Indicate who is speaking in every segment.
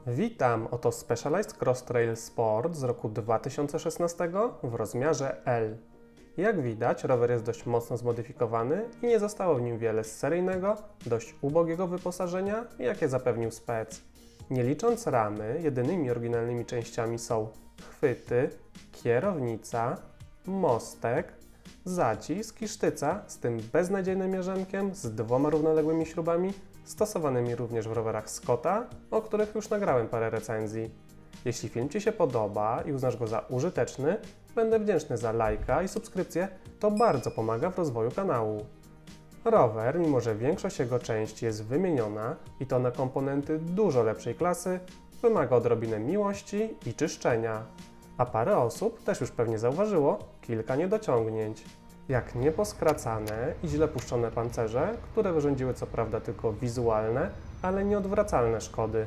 Speaker 1: Witam, oto Specialized Cross Trail Sport z roku 2016 w rozmiarze L. Jak widać, rower jest dość mocno zmodyfikowany i nie zostało w nim wiele z seryjnego, dość ubogiego wyposażenia, jakie zapewnił spec. Nie licząc ramy, jedynymi oryginalnymi częściami są chwyty, kierownica, mostek, zacisk i sztyca z tym beznadziejnym mierzemkiem z dwoma równoległymi śrubami, stosowanymi również w rowerach Scotta, o których już nagrałem parę recenzji. Jeśli film Ci się podoba i uznasz go za użyteczny, będę wdzięczny za lajka i subskrypcję, to bardzo pomaga w rozwoju kanału. Rower, mimo że większość jego części jest wymieniona i to na komponenty dużo lepszej klasy, wymaga odrobinę miłości i czyszczenia. A parę osób też już pewnie zauważyło kilka niedociągnięć, jak nieposkracane i źle puszczone pancerze, które wyrządziły co prawda tylko wizualne, ale nieodwracalne szkody.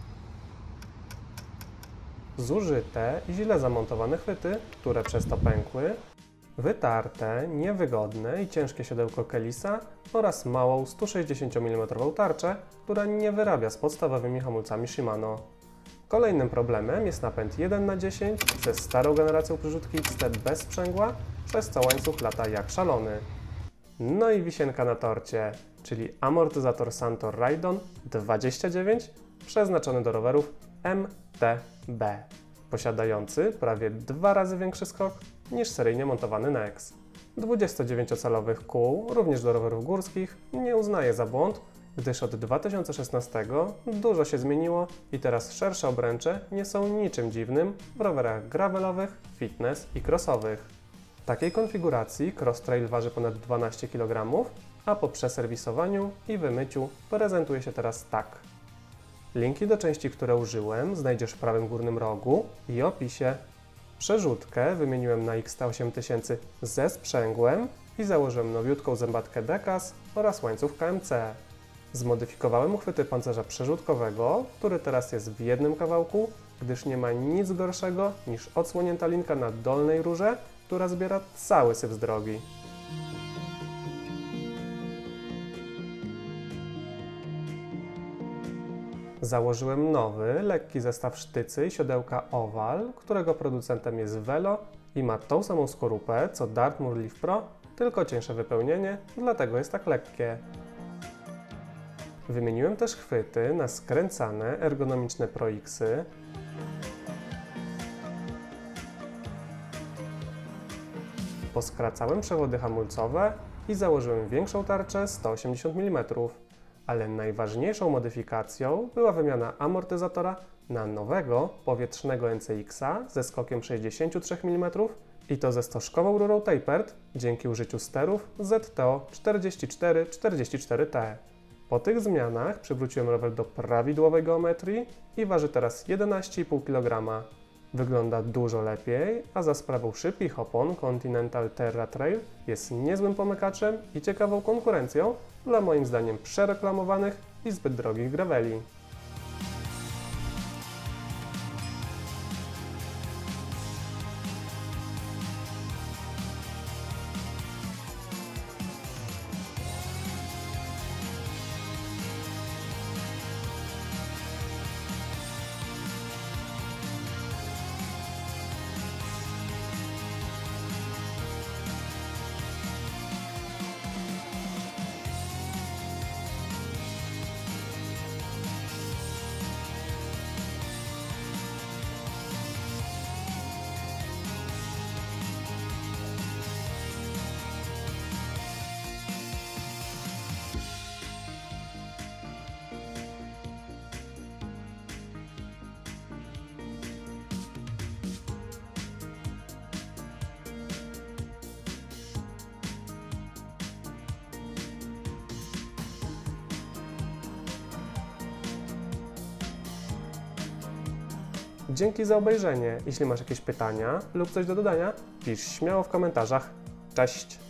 Speaker 1: Zużyte i źle zamontowane chwyty, które przez to pękły, wytarte, niewygodne i ciężkie siodełko Kellisa oraz małą 160 mm tarczę, która nie wyrabia z podstawowymi hamulcami Shimano. Kolejnym problemem jest napęd 1/10 ze starą generacją przyrzutki XT bez sprzęgła, przez co łańcuch lata jak szalony. No i wisienka na torcie, czyli amortyzator Santor Rydon 29 przeznaczony do rowerów MTB, posiadający prawie 2 razy większy skok niż seryjnie montowany Nex. 29-calowych kół, również do rowerów górskich, nie uznaję za błąd, gdyż od 2016 dużo się zmieniło i teraz szersze obręcze nie są niczym dziwnym w rowerach gravelowych, fitness i crossowych. W takiej konfiguracji Cross Trail waży ponad 12 kg, a po przeserwisowaniu i wymyciu prezentuje się teraz tak. Linki do części, które użyłem, znajdziesz w prawym górnym rogu i opisie. Przerzutkę wymieniłem na XT8000 ze sprzęgłem i założyłem nowiutką zębatkę Decas oraz łańcuch KMC. Zmodyfikowałem uchwyty pancerza przerzutkowego, który teraz jest w jednym kawałku, gdyż nie ma nic gorszego niż odsłonięta linka na dolnej rurze, która zbiera cały syf z drogi. Założyłem nowy, lekki zestaw sztycy i siodełka Oval, którego producentem jest Velo i ma tą samą skorupę co Dartmoor Leaf Pro, tylko cieńsze wypełnienie, dlatego jest tak lekkie. Wymieniłem też chwyty na skręcane, ergonomiczne Pro X-y. Poskracałem przewody hamulcowe i założyłem większą tarczę 180 mm. Ale najważniejszą modyfikacją była wymiana amortyzatora na nowego, powietrznego NCX-a ze skokiem 63 mm i to ze stożkową rurą tapered dzięki użyciu sterów ZTO 44-44T. Po tych zmianach przywróciłem rower do prawidłowej geometrii i waży teraz 11,5 kg. Wygląda dużo lepiej, a za sprawą szybkich opon Continental Terra Trail jest niezłym pomykaczem i ciekawą konkurencją dla moim zdaniem przereklamowanych i zbyt drogich graveli. Dzięki za obejrzenie. Jeśli masz jakieś pytania lub coś do dodania, pisz śmiało w komentarzach. Cześć!